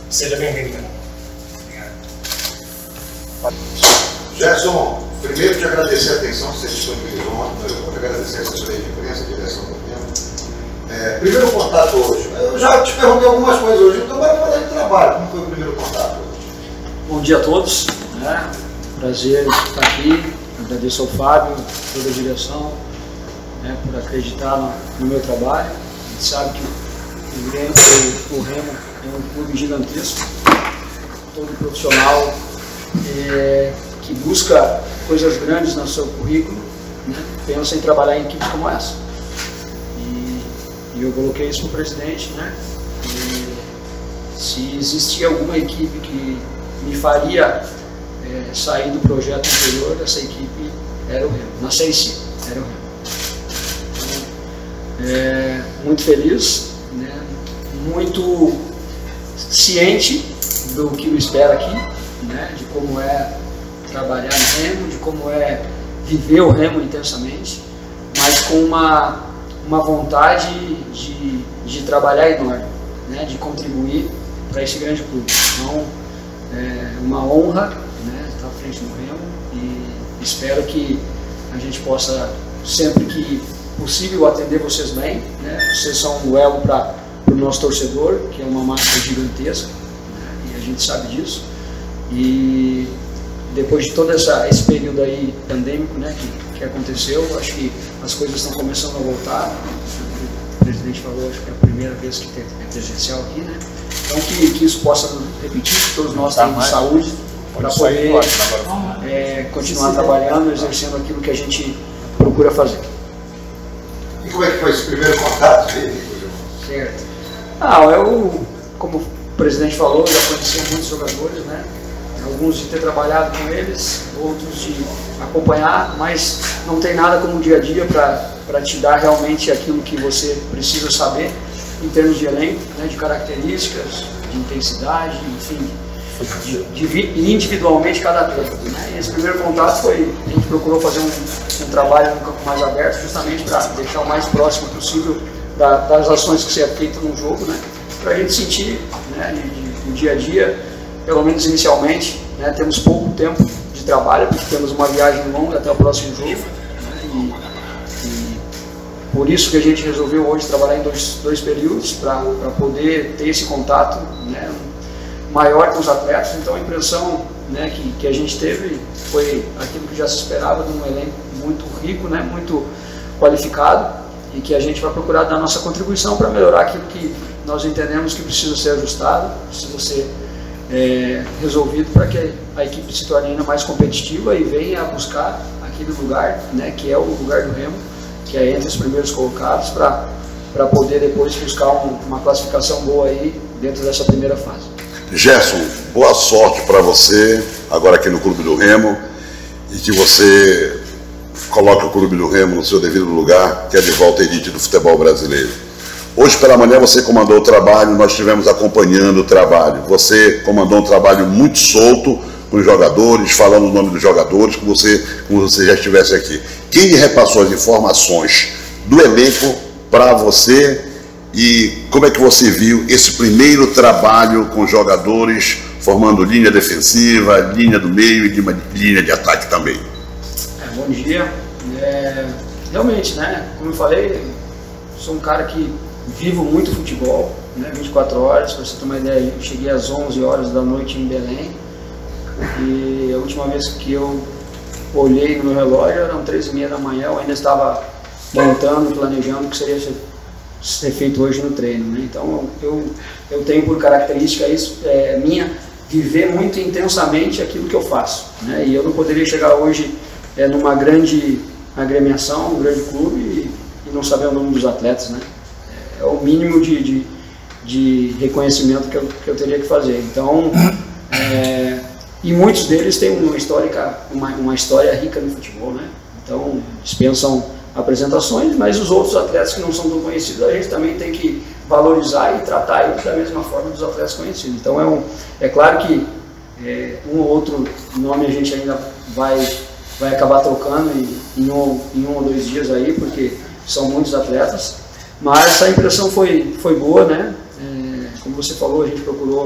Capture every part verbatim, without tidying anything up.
Seja bem-vindo. Gerson, primeiro te agradecer a atenção que você disponibilizou ontem, eu vou agradecer a assessoria de imprensa, a direção do tempo. É, primeiro contato hoje, eu já te perguntei algumas coisas hoje, então agora falar de trabalho, como foi o primeiro contato hoje? Bom dia a todos, né? Prazer estar aqui, agradeço ao Fábio, toda a direção, né, por acreditar no, no meu trabalho. A gente sabe que o, Grêmio, o, o Remo é um clube gigantesco, todo profissional é, que busca coisas grandes no seu currículo, né, pensa em trabalhar em equipes como essa. E, e eu coloquei isso para o presidente, né? E se existia alguma equipe que me faria é, sair do projeto anterior, essa equipe era o Remo. Na C C era o Remo. É, muito feliz, né? Muito ciente do que me espera aqui, né? De como é trabalhar no Remo, de como é viver o Remo intensamente, mas com uma, uma vontade de, de trabalhar enorme, né? De contribuir para esse grande clube. Então, é uma honra, né, estar à frente do Remo e espero que a gente possa, sempre que possível, atender vocês bem, né? Vocês são um duelo para o nosso torcedor, que é uma massa gigantesca, né? E a gente sabe disso. E depois de todo essa, esse período aí pandêmico, né, que, que aconteceu, acho que as coisas estão começando a voltar. O presidente falou, acho que é a primeira vez que é presencial aqui, né? Então que, que isso possa repetir, que todos nós tenhamos saúde para poder é, continuar trabalhando, exercendo aquilo que a gente procura fazer. E como é que foi esse primeiro contato dele? Certo. Ah, eu, como o presidente falou, já conheci muitos jogadores, né? Alguns de ter trabalhado com eles, outros de acompanhar, mas não tem nada como o dia a dia para te dar realmente aquilo que você precisa saber em termos de elenco, né, de características, de intensidade, enfim, de, de individualmente cada atleta. Né? E esse primeiro contato foi, a gente procurou fazer um, um trabalho no campo mais aberto, justamente para deixar o mais próximo possível da, das ações que você é feito no jogo, né? Para a gente sentir, né, no dia a dia, pelo menos inicialmente, né, temos pouco tempo de trabalho, porque temos uma viagem longa até o próximo jogo, né, e, e por isso que a gente resolveu hoje trabalhar em dois, dois períodos, para poder ter esse contato, né, maior com os atletas. Então a impressão, né, que, que a gente teve foi aquilo que já se esperava de um elenco muito rico, né, muito qualificado, e que a gente vai procurar dar nossa contribuição para melhorar aquilo que nós entendemos que precisa ser ajustado, precisa ser É, resolvido para que a equipe se torne ainda mais competitiva e venha a buscar aquele lugar, né, que é o lugar do Remo, que é entre os primeiros colocados, para poder depois buscar um, uma classificação boa aí dentro dessa primeira fase. Gerson, boa sorte para você agora aqui no Clube do Remo e que você coloque o Clube do Remo no seu devido lugar, que é de volta à elite do futebol brasileiro. Hoje pela manhã você comandou o trabalho, nós estivemos acompanhando o trabalho. Você comandou um trabalho muito solto com os jogadores, falando o nome dos jogadores, como você, como você já estivesse aqui. Quem lhe repassou as informações do elenco para você e como é que você viu esse primeiro trabalho com os jogadores, formando linha defensiva, linha do meio e linha de ataque também? É, bom dia. É, realmente, né, como eu falei, sou um cara que vivo muito futebol, né, vinte e quatro horas, para você ter uma ideia, eu cheguei às onze horas da noite em Belém e a última vez que eu olhei no meu relógio eram três e meia da manhã, eu ainda estava montando, planejando o que seria ser, ser feito hoje no treino, né? Então eu, eu tenho por característica isso, é, minha, viver muito intensamente aquilo que eu faço, né? E eu não poderia chegar hoje é, numa grande agremiação, um grande clube e, e não saber o nome dos atletas, né? É o mínimo de, de, de reconhecimento que eu, que eu teria que fazer. Então, é, e muitos deles têm uma, histórica, uma, uma história rica no futebol, né? Então, dispensam apresentações, mas os outros atletas que não são tão conhecidos, a gente também tem que valorizar e tratar eles da mesma forma dos atletas conhecidos. Então, é, um, é claro que é, um ou outro nome a gente ainda vai, vai acabar trocando em, em, um, em um ou dois dias aí, porque são muitos atletas. Mas a impressão foi, foi boa, né? É, como você falou, a gente procurou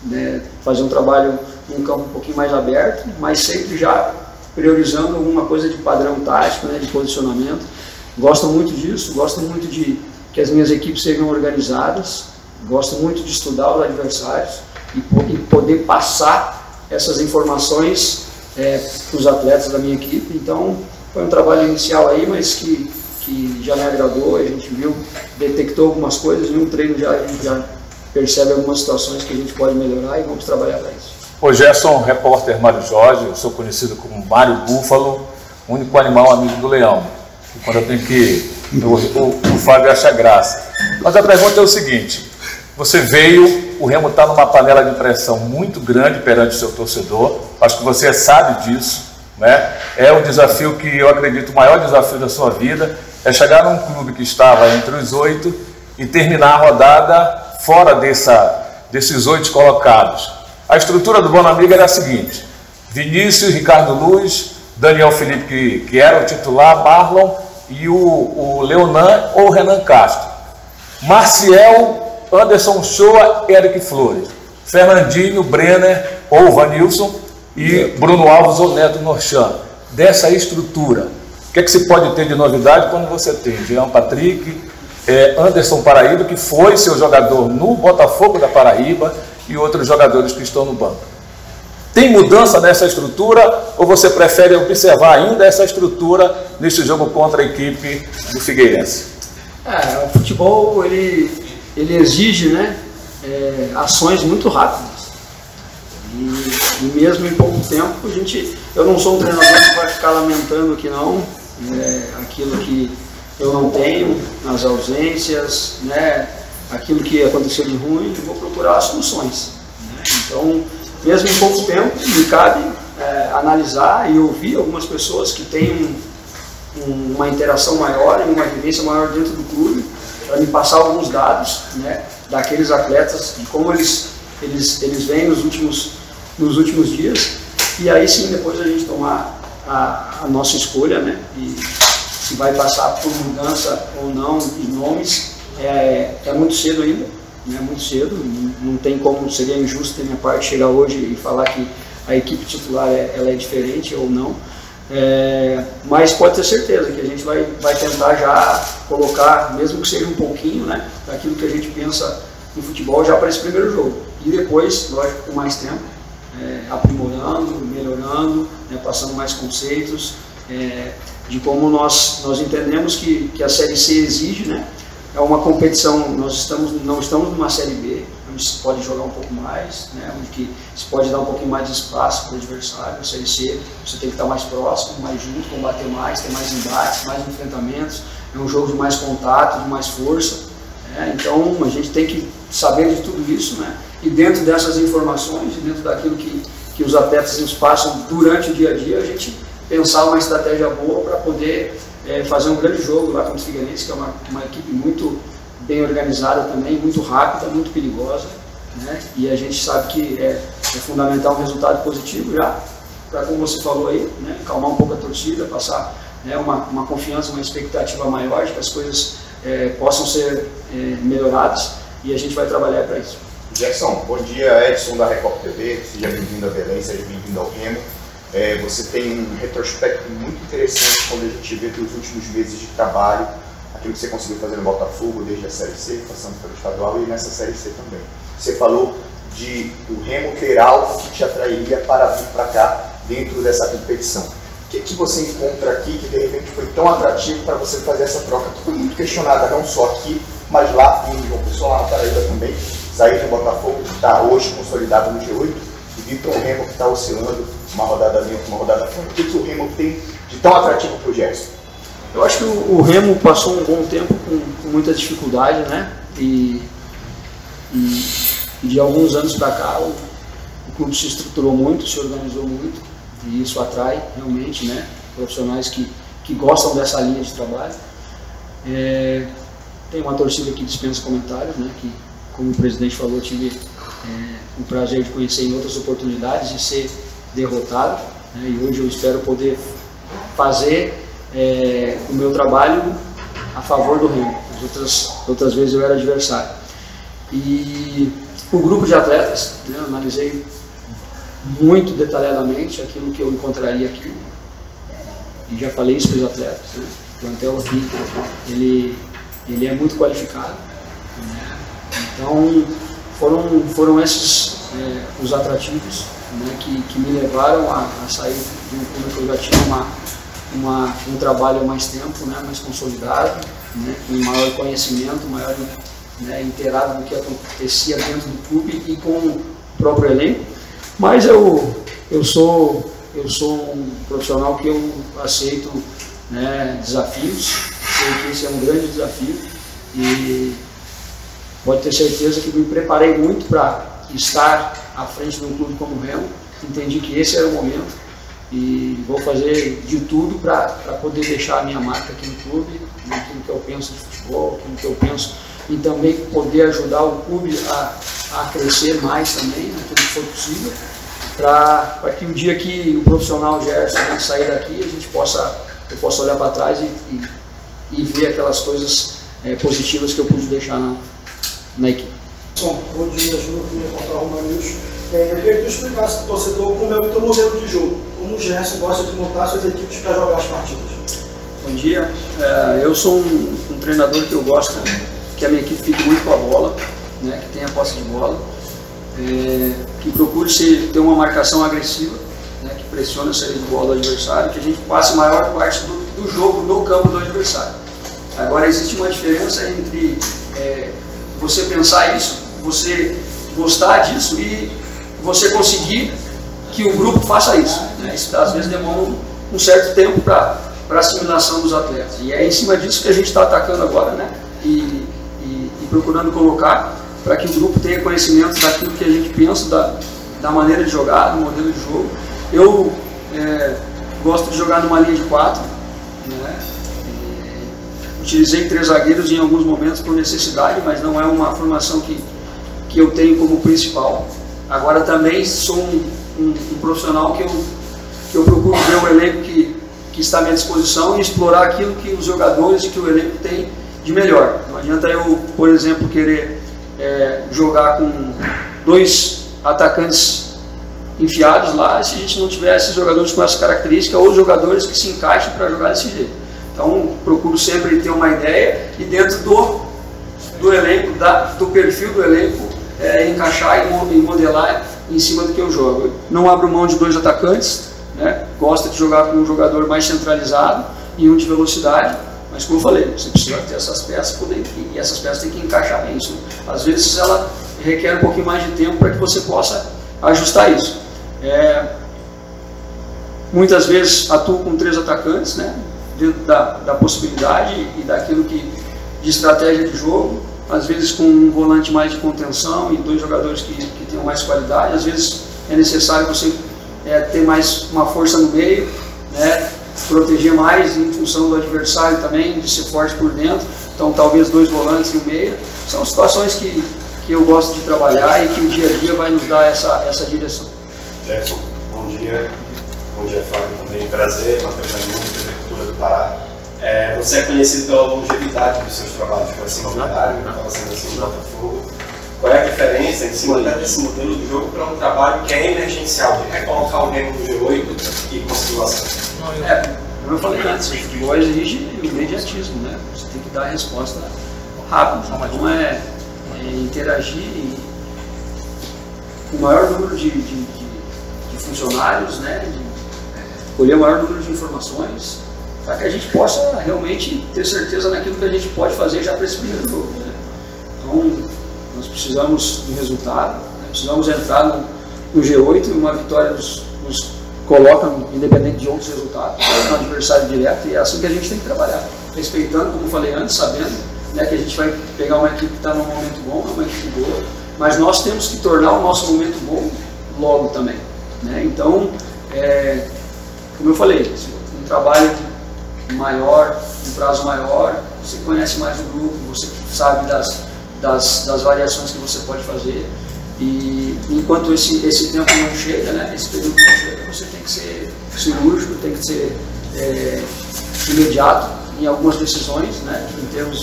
né, fazer um trabalho num campo um pouquinho mais aberto, mas sempre já priorizando alguma coisa de padrão tático, né, de posicionamento. Gosto muito disso, gosto muito de que as minhas equipes sejam organizadas, gosto muito de estudar os adversários e, e poder passar essas informações é, para os atletas da minha equipe. Então, foi um trabalho inicial aí, mas que, que já me agradou, a gente viu, detectou algumas coisas, em um treino já, a gente já percebe algumas situações que a gente pode melhorar e vamos trabalhar para isso. Ô Gerson, repórter Mário Jorge, eu sou conhecido como Mário Búfalo, único animal amigo do leão. E quando eu tenho que ir, o, o, o Fábio acha graça. Mas a pergunta é o seguinte, você veio, o Remo está numa panela de pressão muito grande perante o seu torcedor, acho que você sabe disso, né? É um desafio que eu acredito, o maior desafio da sua vida, é chegar num clube que estava entre os oito e terminar a rodada fora dessa, desses oito colocados. A estrutura do Bonamiga era a seguinte: Vinícius, Ricardo Luz, Daniel Felipe, que, que era o titular, Marlon e o, o Leonan ou Renan Castro. Marcial, Anderson Shoa, Eric Flores. Fernandinho, Brenner ou Vanilson e Bruno Alves ou Neto Norchan. Dessa estrutura, o que é que se pode ter de novidade quando você tem Jean Patrick, é, Anderson Paraíba, que foi seu jogador no Botafogo da Paraíba, e outros jogadores que estão no banco? Tem mudança nessa estrutura ou você prefere observar ainda essa estrutura neste jogo contra a equipe do Figueirense? É, o futebol ele, ele exige, né, é, ações muito rápidas e, e mesmo em pouco tempo a gente, eu não sou um treinador que vai ficar lamentando que não, é, aquilo que eu não tenho, nas ausências, né, aquilo que aconteceu de ruim, eu vou procurar soluções, né? Então, mesmo em pouco tempo, me cabe é, analisar e ouvir algumas pessoas que têm um, um, uma interação maior e uma vivência maior dentro do clube, para me passar alguns dados, né, daqueles atletas, de como eles, eles, eles vêm nos últimos, nos últimos dias, e aí sim depois a gente tomar a, a nossa escolha, né, e se vai passar por mudança ou não de nomes. É, é muito cedo ainda, né? Muito cedo, não, não tem como, seria injusto da minha parte chegar hoje e falar que a equipe titular é, ela é diferente ou não, é, mas pode ter certeza que a gente vai, vai tentar já colocar, mesmo que seja um pouquinho, né, daquilo que a gente pensa no futebol já para esse primeiro jogo, e depois, lógico, com mais tempo, é, aprimorando, melhorando, né, passando mais conceitos, é, de como nós, nós entendemos que, que a Série C exige, né? É uma competição, nós estamos, não estamos numa Série B, onde se pode jogar um pouco mais, né, onde que se pode dar um pouquinho mais de espaço para o adversário. Na Série C você tem que estar mais próximo, mais junto, combater mais, ter mais embates, mais enfrentamentos, é um jogo de mais contato, de mais força, né? Então a gente tem que saber de tudo isso, né? E dentro dessas informações, dentro daquilo que, que os atletas nos passam durante o dia a dia, a gente pensar uma estratégia boa para poder É, fazer um grande jogo lá contra o Figueirense, que é uma, uma equipe muito bem organizada também, muito rápida, muito perigosa, né? E a gente sabe que é, é fundamental um resultado positivo já, para, como você falou aí, né, calmar um pouco a torcida, passar, né, uma, uma confiança, uma expectativa maior de que as coisas é, possam ser é, melhoradas, e a gente vai trabalhar para isso. Gerson, bom dia, Edson da Record T V, seja bem-vindo a Belém, seja bem-vindo ao Remo. É, você tem um retrospecto muito interessante quando a gente vê dos últimos meses de trabalho, aquilo que você conseguiu fazer no Botafogo, desde a Série C, passando pelo estadual e nessa Série C também. Você falou de o Remo ter algo que te atrairia para vir para cá dentro dessa competição. O que, que você encontra aqui que de repente foi tão atrativo para você fazer essa troca, que foi muito questionada, não só aqui, mas lá em João Pessoa, lá na Paraíba também, sair do Botafogo, que está hoje consolidado no G oito, e vir para o Remo que está oscilando uma rodada dentro, uma rodada fora. O que, que o Remo tem de tão atrativo para o Gerson? Eu acho que o, o Remo passou um bom tempo com, com muita dificuldade, né? E, e, e de alguns anos para cá o, o clube se estruturou muito, se organizou muito, e isso atrai realmente, né, profissionais que, que gostam dessa linha de trabalho. É, tem uma torcida que dispensa comentários, né? Que, como o presidente falou, tive é, o prazer de conhecer em outras oportunidades e ser derrotado, né? E hoje eu espero poder fazer é, o meu trabalho a favor do Remo. As outras, outras vezes eu era adversário. E o grupo de atletas né? Eu analisei muito detalhadamente aquilo que eu encontraria aqui, e já falei isso para os atletas, né? O plantel aqui, ele, ele é muito qualificado, né? Então foram, foram esses é, os atrativos, né, que, que me levaram a, a sair de um clube que eu já tinha uma, uma, um trabalho há mais tempo, né, mais consolidado, né, com maior conhecimento, maior, né, inteirado do que acontecia dentro do clube e com o próprio elenco. Mas eu, eu, sou, eu sou um profissional que eu aceito, né, desafios, sei que esse é um grande desafio e pode ter certeza que me preparei muito para estar à frente de um clube como o Remo. Entendi que esse era o momento e vou fazer de tudo para poder deixar a minha marca aqui no clube, naquilo que eu penso de futebol, naquilo que eu penso, e também poder ajudar o clube a, a crescer mais também, naquilo que for possível, para que o dia que o profissional Gerson, né, sair daqui, a gente possa, eu possa olhar para trás e, e, e ver aquelas coisas é, positivas que eu pude deixar na, na equipe. Bom, bom dia, Júlio, contra o Romanismo. É, eu queria que tu explicasse para o torcedor como é o teu modelo de jogo, como o Gerson gosta de montar suas equipes para jogar as partidas. Bom dia, é, eu sou um, um treinador que eu gosto, que a minha equipe fique muito com a bola, né, que tenha posse de bola, é, que procure ser, ter uma marcação agressiva, né, que pressione a saída de bola do adversário, que a gente passe a maior parte do, do jogo no campo do adversário. Agora existe uma diferença entre é, você pensar isso, você gostar disso e você conseguir que o grupo faça isso, né? Isso às vezes demora um, um certo tempo para a assimilação dos atletas. E é em cima disso que a gente está atacando agora, né? E, e, e procurando colocar para que o grupo tenha conhecimento daquilo que a gente pensa, da, da maneira de jogar, do modelo de jogo. Eu é, gosto de jogar numa linha de quatro, né? Utilizei três zagueiros em alguns momentos por necessidade, mas não é uma formação que, que eu tenho como principal. Agora também sou um, um, um profissional que eu, que eu procuro ver o elenco que, que está à minha disposição e explorar aquilo que os jogadores e que o elenco tem de melhor. Não adianta eu, por exemplo, querer é, jogar com dois atacantes enfiados lá se a gente não tiver esses jogadores com essa característica ou jogadores que se encaixem para jogar desse jeito. Então, procuro sempre ter uma ideia e dentro do, do elenco, da, do perfil do elenco, é, encaixar e modelar em cima do que eu jogo. Eu não abro mão de dois atacantes, né? Gosto de jogar com um jogador mais centralizado e um de velocidade, mas como eu falei, você precisa ter essas peças poder, e essas peças têm que encaixar bem isso. Às vezes ela requer um pouquinho mais de tempo para que você possa ajustar isso. É, muitas vezes atuo com três atacantes, né? Dentro da, da possibilidade e daquilo que de estratégia de jogo, às vezes com um volante mais de contenção e dois jogadores que, que tenham mais qualidade, às vezes é necessário você é, ter mais uma força no meio, né, proteger mais em função do adversário também, de ser forte por dentro, então talvez dois volantes e um meio, são situações que, que eu gosto de trabalhar e que o dia a dia vai nos dar essa, essa direção. Gerson, bom dia. Bom dia, Fábio, também. Prazer, Matheus Raimundo, Prefeitura do Pará. É, você é conhecido pela longevidade dos seus trabalhos, foi assim no Operário, estava sendo assim no Botafogo. Qual é a diferença em cima desse modelo de jogo para um trabalho que é emergencial, de recolocar o Remo no G oito e conseguir o acesso? É, como eu falei antes, o futebol exige o imediatismo, né? Você tem que dar a resposta rápida, então é, é interagir com o maior número de, de, de, de funcionários, né? De, colher o maior número de informações, para que a gente possa realmente ter certeza naquilo que a gente pode fazer já para esse primeiro jogo, né? Então, nós precisamos do resultado, né? Precisamos entrar no, no G oito e uma vitória nos, nos coloca, independente de outros resultados, no adversário direto, e é assim que a gente tem que trabalhar, respeitando, como falei antes, sabendo, né, que a gente vai pegar uma equipe que está num momento bom, uma equipe boa, mas nós temos que tornar o nosso momento bom logo também, né? Então, é, como eu falei, um trabalho maior, um prazo maior, você conhece mais o grupo, você sabe das, das, das variações que você pode fazer, e enquanto esse, esse tempo não chega, né, esse período não chega, você tem que ser cirúrgico, tem que ser é, imediato em algumas decisões, né, em termos de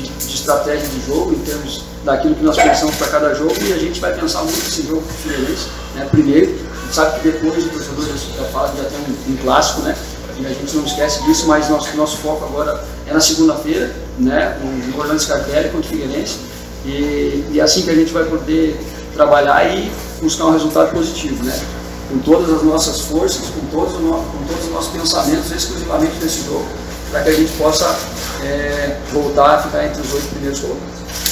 de, de estratégia de jogo, em termos daquilo que nós pensamos para cada jogo, e a gente vai pensar muito nesse jogo com o Figueirense, né? Primeiro, a gente sabe que depois o torcedor já fala que já tem um, um clássico, né? E a gente não esquece disso, mas nosso, nosso foco agora é na segunda-feira, né? O Orlando Scarpelli contra o Figueirense, e, e é assim que a gente vai poder trabalhar e buscar um resultado positivo, né? Com todas as nossas forças, com todos, no, com todos os nossos pensamentos exclusivamente nesse jogo, para que a gente possa é, voltar a ficar entre os oito primeiros colocados.